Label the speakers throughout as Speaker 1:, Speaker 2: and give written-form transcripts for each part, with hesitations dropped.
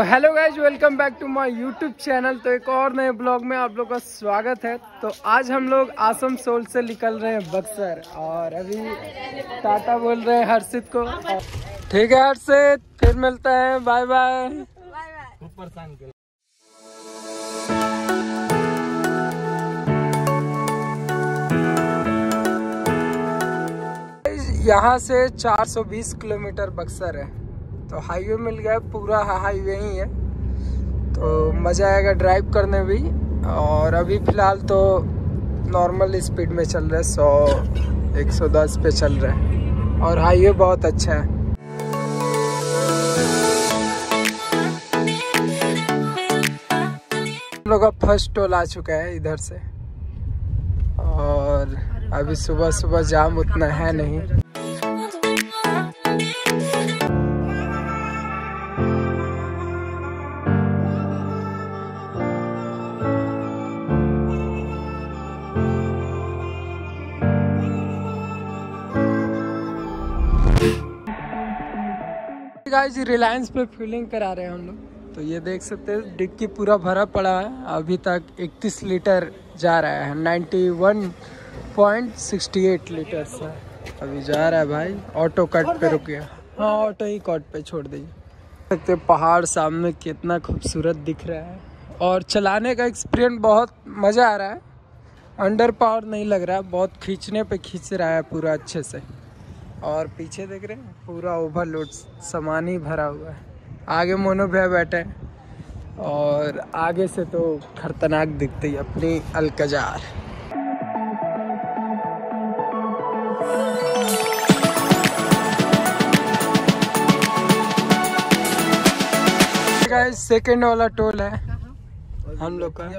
Speaker 1: Hello guys, welcome back to my YouTube channel. तो एक और नए ब्लॉग में आप लोग का स्वागत है। तो आज हम लोग आसनसोल से निकल रहे हैं बक्सर, और अभी टाटा बोल रहे हैं हर्षित को। ठीक है हर्षित, फिर मिलते हैं, बाय बाय। यहाँ से 420 किलोमीटर बक्सर है, तो हाईवे मिल गया, पूरा हाईवे ही है, तो मज़ा आएगा ड्राइव करने भी। और अभी फ़िलहाल तो नॉर्मल स्पीड में चल रहे, 100-110 पे चल रहे हैं, और हाईवे बहुत अच्छा है। हम लोग का फर्स्ट टोल आ चुका है इधर से, और अभी सुबह सुबह जाम उतना है नहीं। गाइस रिलायंस पे फिलिंग करा रहे हैं हम लोग, तो ये देख सकते हैं डिक्की पूरा भरा पड़ा है। अभी तक 31 लीटर जा रहा है, 91.68 लीटर से अभी जा रहा है भाई। ऑटो कट पे रुक गया, हाँ ऑटो ही कट पे छोड़ दीजिए। देख सकते पहाड़ सामने कितना खूबसूरत दिख रहा है, और चलाने का एक्सपीरियंस बहुत मज़ा आ रहा है। अंडर पावर नहीं लग रहा है, बहुत खींचने पे खींच रहा है पूरा अच्छे से। और पीछे देख रहे हैं पूरा ओवरलोड सामान ही भरा हुआ है। आगे मोनो भैया बैठे हैं, और आगे से तो खतरनाक दिखती है अपनी अल्कजार। गाइस सेकंड वाला टोल है हम लोग का,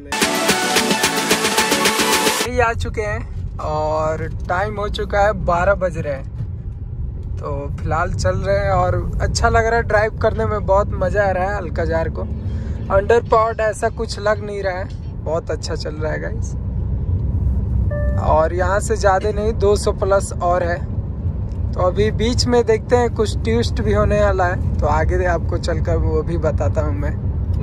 Speaker 1: ये आ चुके हैं, और टाइम हो चुका है 12 बज रहे हैं। तो फिलहाल चल रहे हैं, और अच्छा लग रहा है ड्राइव करने में, बहुत मज़ा आ रहा है अल्कजार को। अंडर पावर्ड ऐसा कुछ लग नहीं रहा है, बहुत अच्छा चल रहा है गाइस। और यहाँ से ज़्यादा नहीं, 200 प्लस और है। तो अभी बीच में देखते हैं कुछ ट्विस्ट भी होने वाला है, तो आगे आपको चलकर वो भी बताता हूँ मैं।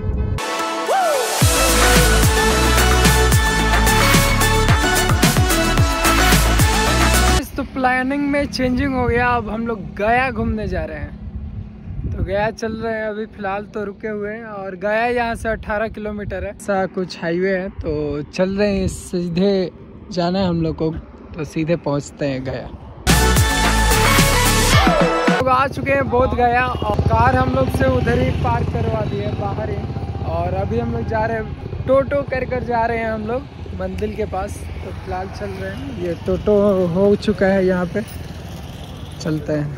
Speaker 1: तो प्लानिंग में चेंजिंग हो गया, अब हम लोग गया घूमने जा रहे हैं। तो गया चल रहे हैं अभी फ़िलहाल, तो रुके हुए हैं। और गया यहाँ से 18 किलोमीटर है, ऐसा कुछ हाईवे है, तो चल रहे हैं, सीधे जाना है हम लोग को, तो सीधे पहुँचते हैं गया। लोग आ चुके हैं बोध गया, और कार हम लोग से उधर ही पार्क करवा दी है बाहर ही। और अभी हम लोग जा रहे हैं, टोटो कर जा रहे हैं हम लोग मंदिर के पास। तो फिलहाल चल रहे हैं, ये टोटो हो चुका है यहाँ पे, चलते हैं।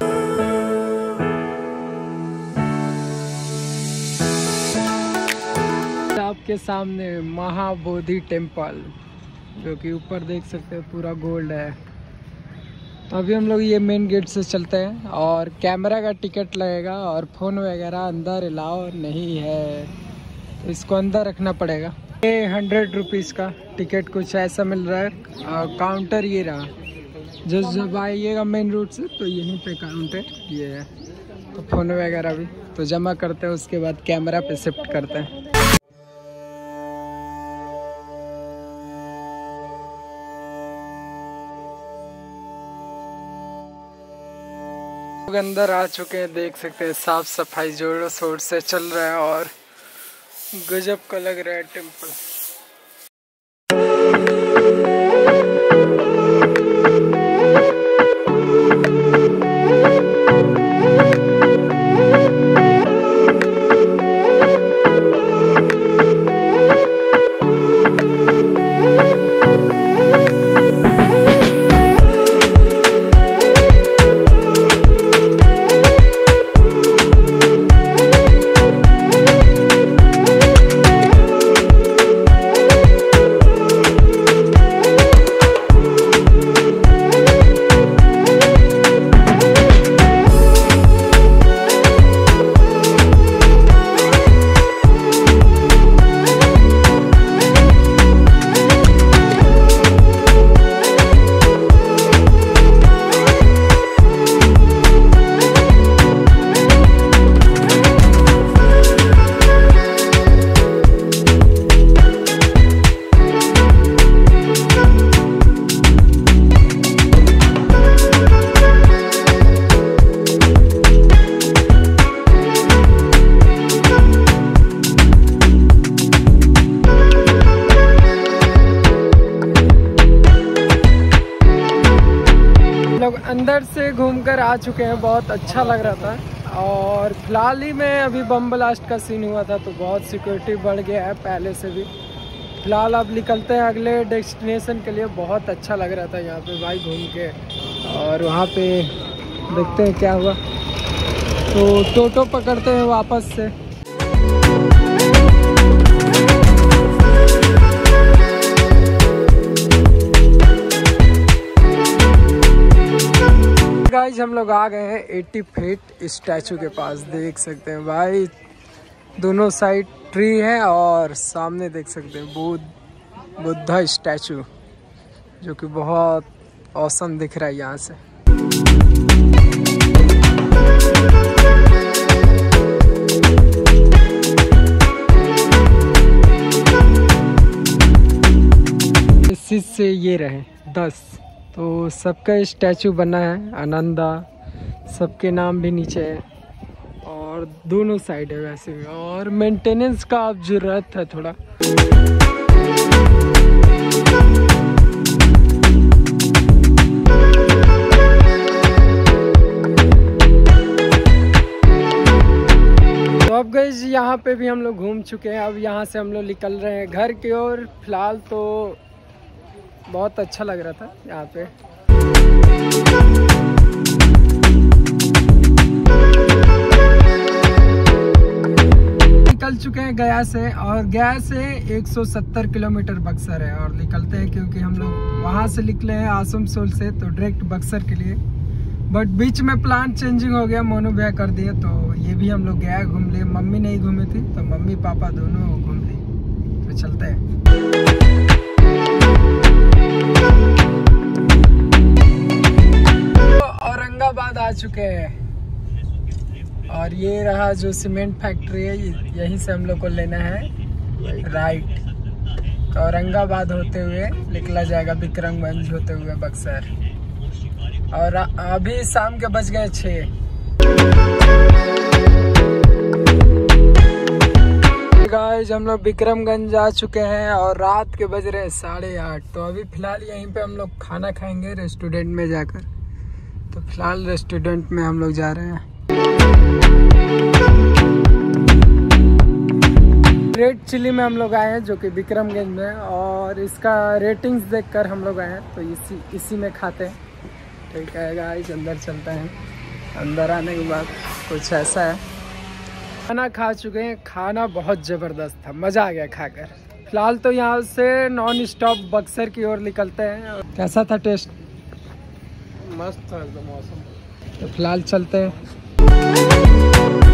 Speaker 1: आपके सामने महाबोधि टेम्पल, जो कि ऊपर देख सकते हैं पूरा गोल्ड है। तो अभी हम लोग ये मेन गेट से चलते हैं, और कैमरा का टिकट लगेगा, और फ़ोन वगैरह अंदर अलाउ नहीं है, तो इसको अंदर रखना पड़ेगा। 100 रुपीज़ का टिकट कुछ ऐसा मिल रहा है। काउंटर ये रहा, जब आइएगा मेन रोड से तो यहीं पे काउंटर ये है। तो फ़ोन वगैरह भी तो जमा करते हैं, उसके बाद कैमरा पे शिफ्ट करते हैं। लोग अंदर आ चुके हैं, देख सकते हैं साफ सफाई जोरों शोर से चल रहा है, और गजब का लग रहा है टेम्पल। कर आ चुके हैं, बहुत अच्छा लग रहा था। और फिलहाल ही में अभी बम ब्लास्ट का सीन हुआ था तो बहुत सिक्योरिटी बढ़ गया है पहले से भी। फिलहाल अब निकलते हैं अगले डेस्टिनेशन के लिए। बहुत अच्छा लग रहा था यहाँ पे भाई घूम के, और वहाँ पे देखते हैं क्या हुआ। तो टोटो पकड़ते हैं वापस से। गाइस हम लोग आ गए हैं 80 फीट स्टैचू के पास। देख सकते हैं भाई दोनों साइड ट्री है और सामने देख सकते हैं बुद्धा स्टैचू, जो कि बहुत औसम दिख रहा है यहाँ से। इसी से ये रहे 10 तो सबका स्टैचू बना है। आनंदा सबके नाम भी नीचे है और दोनों साइड है वैसे भी। और मेंटेनेंस का अब जरूरत है थोड़ा। तो अब गाइस यहाँ पे भी हम लोग घूम चुके हैं। अब यहाँ से हम लोग निकल रहे हैं घर की ओर। फिलहाल तो बहुत अच्छा लग रहा था यहाँ पे। निकल चुके हैं गया से, और गया से 170 किलोमीटर बक्सर है। और निकलते हैं क्योंकि हम लोग वहाँ से निकले हैं आसनसोल से, तो डायरेक्ट बक्सर के लिए। बट बीच में प्लान चेंजिंग हो गया, मोनू भैया कर दिए, तो ये भी हम लोग गया घूम लिए। मम्मी नहीं घूमी थी तो मम्मी पापा दोनों घूम ली। तो चलते हैं। औरंगाबाद आ चुके हैं और ये रहा जो सीमेंट फैक्ट्री है, यहीं से हम लोग को लेना है राइट। तो औरंगाबाद होते हुए निकला जाएगा विक्रमगंज होते हुए बक्सर। और अभी शाम के बज गए 6। गाइस हम लोग विक्रमगंज आ चुके हैं और रात के बज रहे हैं 8:30। तो अभी फिलहाल यहीं पे हम लोग खाना खाएंगे रेस्टोरेंट में जाकर। तो फिलहाल रेस्टोरेंट में हम लोग जा रहे हैं। रेड चिली में हम लोग आए हैं जो कि विक्रमगंज में, और इसका रेटिंग्स देखकर हम लोग आए हैं। तो इसी में खाते हैं। ठीक है गाइस अंदर चलते हैं। अंदर आने के बाद कुछ ऐसा है। खाना खा चुके हैं, खाना बहुत ज़बरदस्त था, मज़ा आ गया खाकर। फिलहाल तो यहाँ से नॉन स्टॉप बक्सर की ओर निकलते हैं। कैसा था टेस्ट? मस्त था एकदम मौसम। तो फिलहाल चलते हैं।